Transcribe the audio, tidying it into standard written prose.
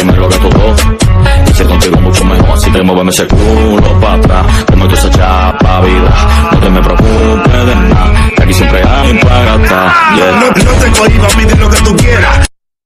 dime lo que tocó. Hice contigo mucho mejor, así que muéveme ese culo pa' atrás. Como tú esa chapa, vida, no te me preocupes de nada, que aquí siempre hay para gastar, yeah. No te cohibas, mi